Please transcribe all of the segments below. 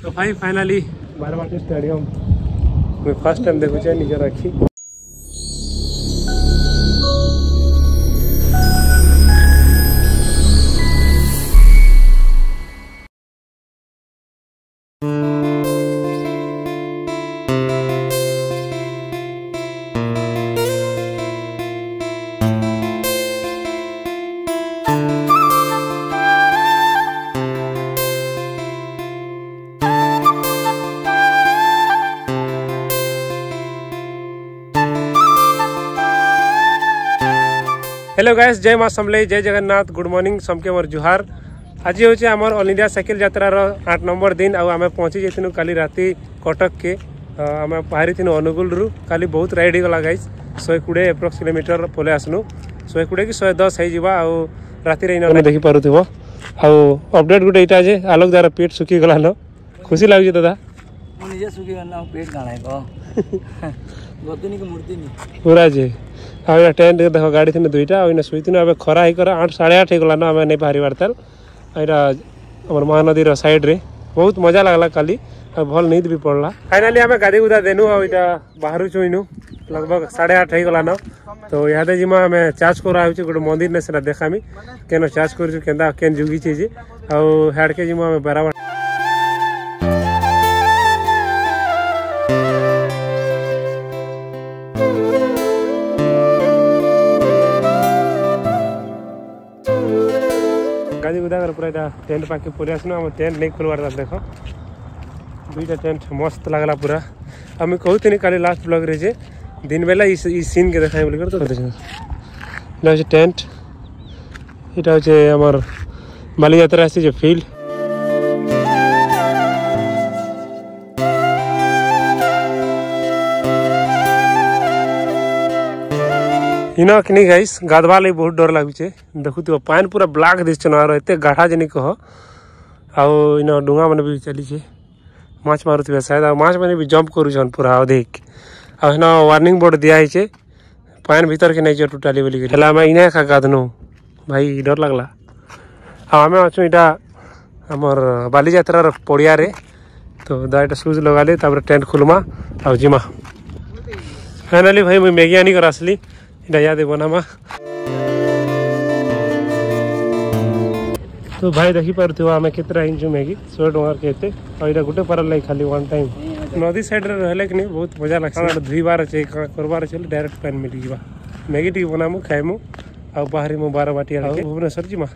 तो भाई finally Barabati stadium मैं फर्स्ट टाइम देखुचे निजर आखि। हेलो गाइस, जय माँ समलेई, जय जगन्नाथ, गुड मॉर्निंग समके मोर जुहार। आज हूँ आम ऑल इंडिया साइकिल यात्रार 8 नंबर दिन आम पहुँची जाइनु काली राति कटक के। आम बाहरी थी अनुगुल रु काली बहुत राइड होगा गाइस। 120 एप्रोक्स किलोमीटर पले आसनु 120 कि 110 हो राति देखी पारुव। अपडेट गोटे यहाँ जे आलोक द्वारा पेट सुखी गला न खुशी लगे दादा पूरा जे आ टेंट देख गाड़ी थी दुईटा शुईन खरा होकर 8 साढ़े 8 होगलान आम नहीं बाहरी बारताल यहाँ आम महानदी साइड रे बहुत मजा लगला काली भल नींद भी पड़ला। फाइनाली आम गाड़ी गुदा देनु आईटा बाहर चुईनु लगभग 8:30 होगलान। तो यहाँ जिमा आम चार्ज करा गोटे मंदिर ने से देखामी केन चार्ज कर केन जुगी जे हाड़के जिमा आम बराबर गाड़ी गुदा पूरा टेंट पाके पड़े आसनु आम टेंट नहीं खोलवार देख दुईटा टेंट मस्त लगला पूरा। आम कहते काली लास्ट ब्लॉग रे जे दिन बेला सीन के देखा बोल तो टेंट यहाँ हूँ आमर बाली यात्रा आसी फील्ड इन कि गाइस गाधवा लगी बहुत डर लगुचे। देखु पान पूरा ब्लाक दिस एत गाढ़ा जनी कह इन डुंगा मैंने भी चली माछ मारुवे शायद माछ मैंने भी जंप करुन पूरा अधिक आना वार्निंग बोर्ड दिखाई पान भीतर के नहीं टोटाली बोल इन्हें खा गाधनु भाई डर लगला। आम अच्छु यहाँ आमर बाली यात्रार पड़िया रे तो दाटा सुज लगाली टेंट खोलमा आ जिमा। फाइनाली भाई मुझे मैगी आनी कर आसली इटा याद बनामा। तो भाई देखी पार्थ आम के इंचु मैगी 100 टकर के और यहाँ गोटे पार लगे खाली वन टाइम नदी साइड रे कि नहीं बहुत मजा लगे धुईबार अच्छे करबार अच्छे डायरेक्ट पैन मिल जा मैगी टी बनामु खाइमु आ बाहरी मु 12 बाटी भुवनेश्वर जीमा।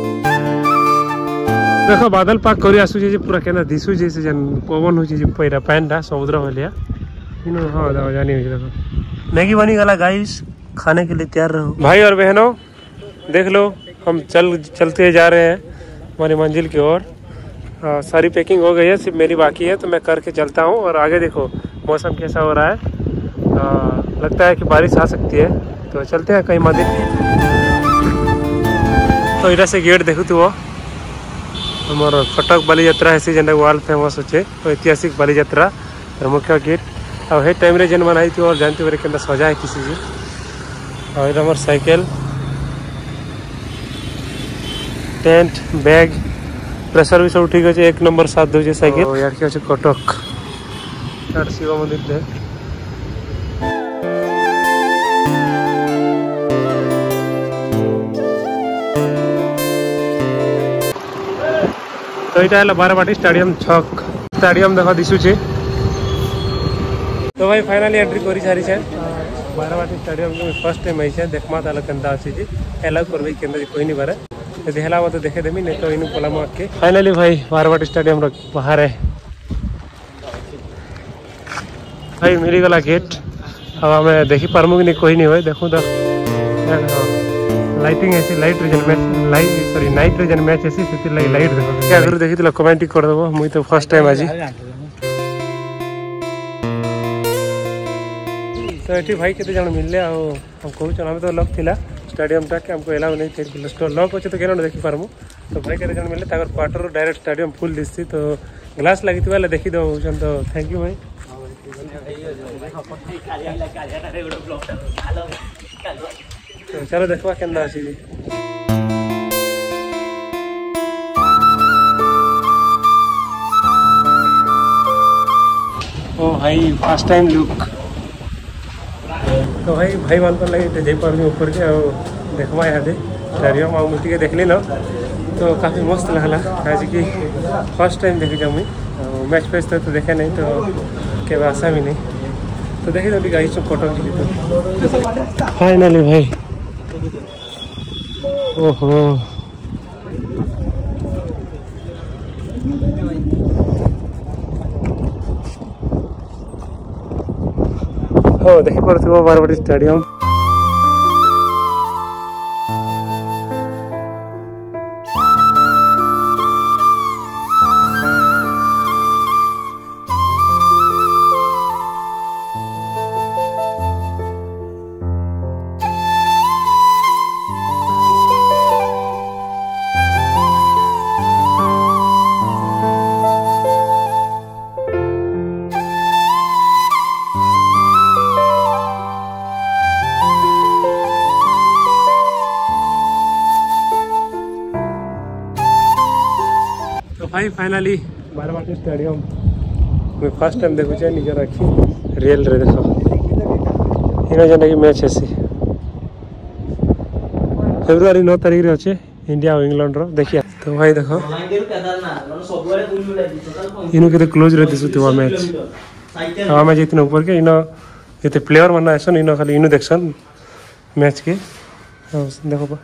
देख बादल पाक कर आसुचे पूरा केना दिशु जैसे जन पवन हो पैरा पैनटा समुद्र भलिया हाँ जानी देखो मैगी बनी गला गाइस खाने के लिए तैयार रहो। भाई और बहनों देख लो हम चलते जा रहे हैं हमारी मंजिल की ओर। सारी पैकिंग हो गई है, सिर्फ मेरी बाकी है तो मैं करके चलता हूँ। और आगे देखो मौसम कैसा हो रहा है, लगता है कि बारिश आ सकती है तो चलते हैं कहीं मंदिर। तो इधर से गेट देखो तो हमारा कटक बाली यात्रा है जेनटा वर्ल्ड फेमस अच्छे ऐतिहासिक बाली यात्रा मुख्य गेट और हे टाइम रे जेन बनाई थी और जानते हुए के सजा है किसी जी। और इधर हमार साइकिल टेंट बैग प्रेशर भी सब ठीक अच्छे 1 नंबर साथ दूचे साइकिल। यार क्या कटक यार शिव मंदिर थे। तो यहाँ है बारवाटी स्टेडियम छक स्टेडियम देखा दिशुचे। तो भाई फाइनाली एंट्री कर सारी है बारवाटी स्टेडियम को फर्स्ट टाइम आई देखमा ताल के अच्छी एलाउ कर कोई नहीं पारे यदि है तो देखे देमी नहीं तो इन पलाम आके। फाइनाली भाई बारवाटी स्टेडियम बाहर है भाई मिलगला गेट अब आम देखी पार्मु कि नहीं कोई नहीं हुए देखूँ तो लाइटिंग ऐसी light region match sorry night region match ऐसी लगी लाइट देखो क्या आगे देखी कमेंट करदेव मुझे तो फर्स्ट टाइम आज। तो ये भाई केते जन मिलले हम कहूँ आम तो लक थिला स्टेडियम टा के हमको एलाउ नहीं थे लक अच्छे तो क्या देखी पार्मु। तो भाई केते जन मिलले क्वार्टर डायरेक्ट स्टेडियम फुल दिसी तो ग्लास लगी देखी दे तो थैंक यू भाई। तो चलो देखवा केन्दा अछि। ओ भाई फर्स्ट टाइम लुक तो भाई मान पर लगे जाई पार ऊपर के देखवा इहादे स्टेडियम आ मुझे देखली न तो काफ़ी मस्त लगला आज कि फर्स्ट टाइम देखी जाऊँ मुझे मैच फैच तो देखे नहीं तो केवल आशा भी नहीं तो देखी जब गाड़ी चुप कटक जी तो फाइनली भाई ओहो हो देखी पड़ो बारवाटी स्टेडियम भाई फाइनली बारवाटी स्टेडियम मैं फर्स्ट टाइम देखु निजर आखि रियल रे देख इन जेनटा कि मैच हेसी फेब्रुआरी 9 तारीख रे अच्छे इंडिया और इंग्लैंड रो देखिए तो भाई देखो इनु के क्लोज रे दिसुवा मैच आमे जितने ऊपर के इनो जते प्लेयर मन आसन इनो खाली इनु देखसन मैच के देखो बा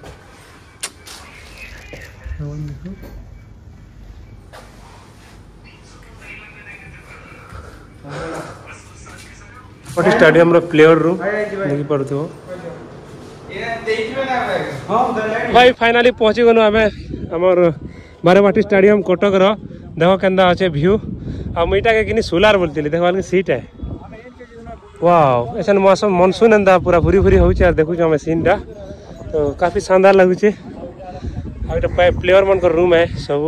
स्टेडियम रो प्लेयर रूम देखी पड़ो भाई फाइनली पहुँची गलु आम आमर बारवाटी स्टेडियम कटक रो देख के अच्छे व्यू आईटा के कि सोलार बोलती देखा सीट है वाओ ऐसा मौसम मनसून एंता पूरा भूरी भूरी हो देखु आम सीन टा तो काफ़ी शानदार लगुचे प्लेयर मन को रूम है सब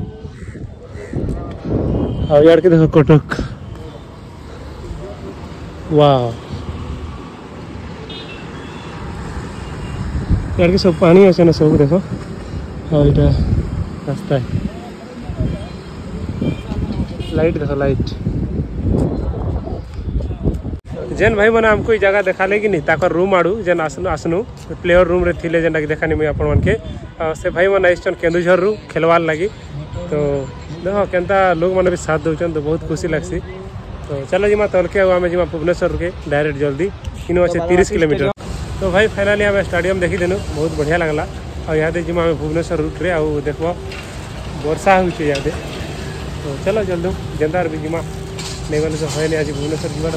यार के देखो कटक वाह यार के सब पानी अच्छे ना सब देखो हाँ ये रास्ता है लाइट देखो लाइट जेन भाई मैंने हमको जगह देखा कि नहीं ताकर रूम आड़ू जेन आसनु प्लेयर रूम रे थिले जेनटा कि देखानी मुझे आपण मन के से भाई मैंने आइसन केन्दुझर रू खेलवार लगी तो देखो केनता लोग मैंने भी साथ दौन तो बहुत खुशी लगसी तो चलो जिमा तलके आम जिमा भुवनेश्वर के डायरेक्ट जल्दी इन अच्छे 30 किलोमीटर तो भाई फाइनली आम स्टेडियम देखी देनु बहुत बढ़िया लगला और यहाँ जिमा भुवनेश्वर रूट रे आउ देख वर्षा हो तो चलो जल्दी जेन्दार भी जिमा नहीं गले तो है आज भुवनेश्वर जीवा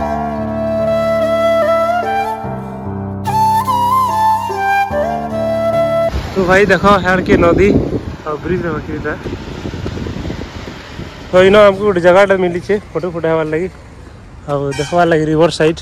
तो भाई देखो यार की नदी और ब्रिज रखी तो इन आमको गोटे जगह मिली फोटो फुटाइबार लगी और देखवार लगी रिवर साइड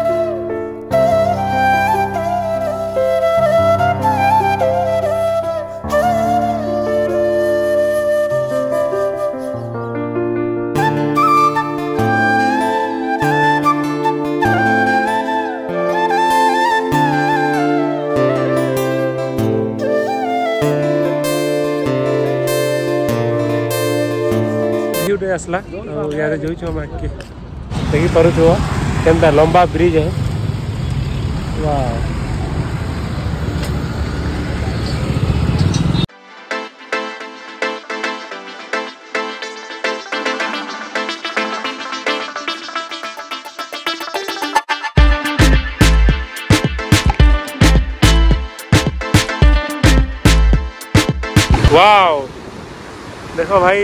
आसला यहाँ जो आगे देखी पार केनता लंबा ब्रिज है वाह वाओ देखो भाई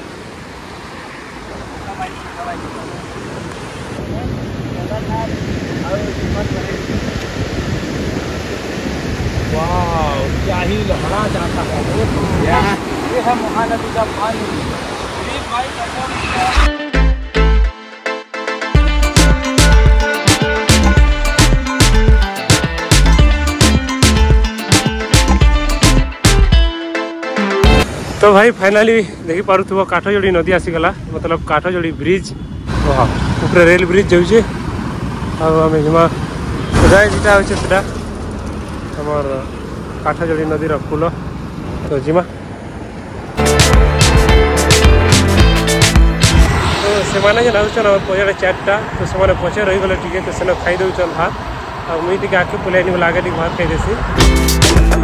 वाह क्या ही लहरा जाता है ये है महानदी का पानी तो भाई फाइनली देखी पारुथुव काठजोड़ी नदी आसीगला मतलब काठजोड़ी ब्रिज ऊपर रेल ब्रिज जाऊे आम जिमा जेटा अच्छे से आमर काठजोड़ी नदीर पुल तो जिमा तो से आउन और पचारे चार्टा तो से पचे रही गले टे तो से खाई दौन भात और मुझे टे आगे पलि बोले आगे भात खाई देसी।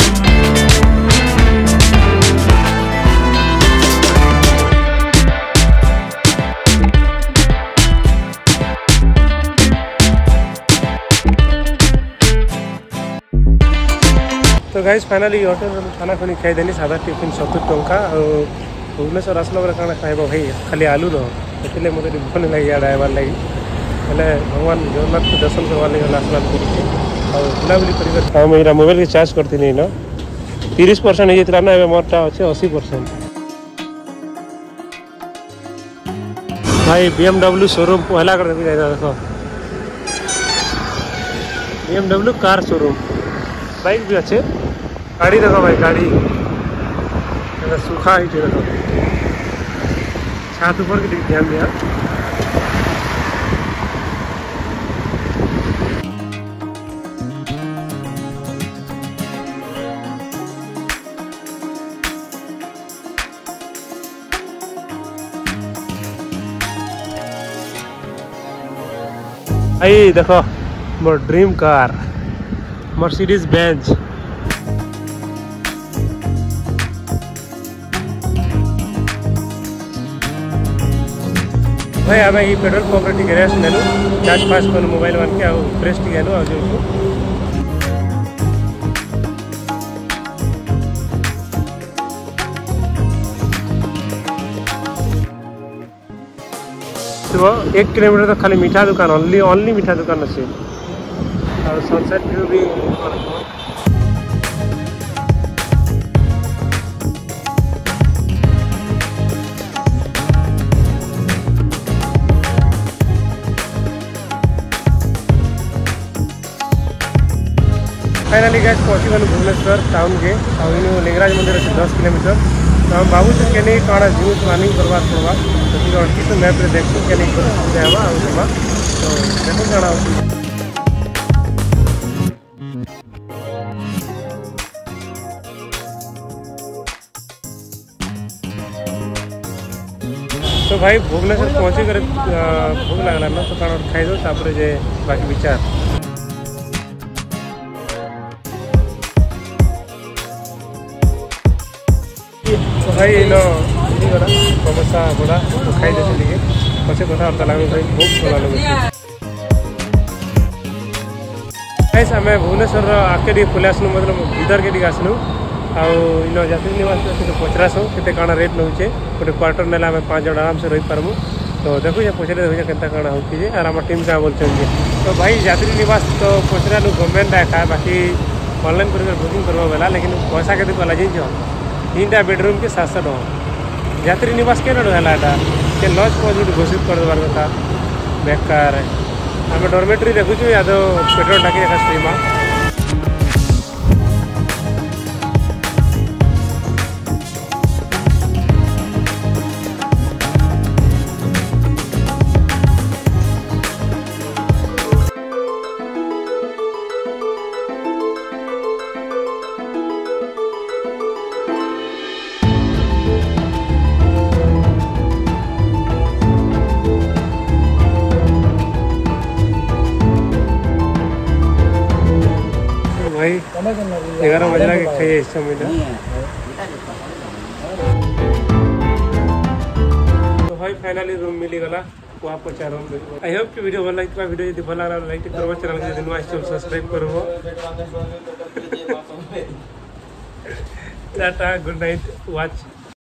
तो गाइस फाइनली होटल खाना खुनी खाई देनी सादा टिफिन 70 टंका और भुवनेश्वर आसला बेले कण खाइब भाई खाली आलू न से मत भल लगे आइबार लगी हेल्ले भगवान जगन्नाथ को दर्शन करवा लगे आसला और बुलाबुली कर मुझे मोबाइल के चार्ज करती न 30% होता ना मोरटा अच्छे 80%। भाई BMW शोरूम पहला कर देखो BMW कार शोरूम बाइक भी अच्छे गाड़ी देखो भाई गाड़ी सूखा ही देखो छात ऊपर के ध्यान दिया। भाई देखो मोर ड्रीम कार मर्सिडीज बेंज भाई आम ये पेट्रोल पंप गैरेज नेलु चार्ज फास्ट कलु मोबाइल मान के फ्रेश टी गलु आज तो 1 किलोमीटर तो खाली मीठा दुकान ओनली मीठा दुकान अच्छे और सनसेट व्यू भी फाइनली गैस पहुँची गलु भुवनेश्वर टाउन के और इन लिंगराज मंदिर अच्छे 10 किलोमीटर तो हम भावुँ के कौन जीव प्लानिंग करवा पड़वा तो मैप देखूँ के सुविधा है आवा तो देखो कौन तो भाई भुवनेश्वर पहुँची कर भूख लगला ना तो कौन खाई दो तापर जे बाकी विचार। तो भाई इन समोसा बड़ा तो खाई देते पचे कथा लगे भाई बहुत भल लगे आम भुवनेश्वर आगे टे पलि आसलु मतलब भीतर के आसलु इन यात्री निवास पचरासु के कण रेट नौचे गोटे क्वार्टर ना आम 5 जन आराम से रही पारमु तो देखुचे पचरे देखुचे के कण हो और आम टीम क्या बोलते तो भाई यात्री निवास तो पचरालु गवर्नमेंट एका बाकी ऑनलाइन कर बुकिंग करवा बेला लेकिन पैसा के कहला जाइए 3टा बेडरूम के 700 टका यात्री निवास के रहा के लॉज पॉजिट घोषित कर देवार कथा बेकार आम डॉर्मेटरी देखुचु या तो पेट्रोल टाकी एका स्टीमा भाई 11 बजे के खाइए इस समय तो भाई फाइनली रूम मिली गला वहाँ पहुँचा रूम आई होप कि वीडियो भल लगे वीडियो यदि भल लगा लाइक करो चैनल के यदि नुआ सब्सक्राइब करो टाटा गुड नाइट वॉच।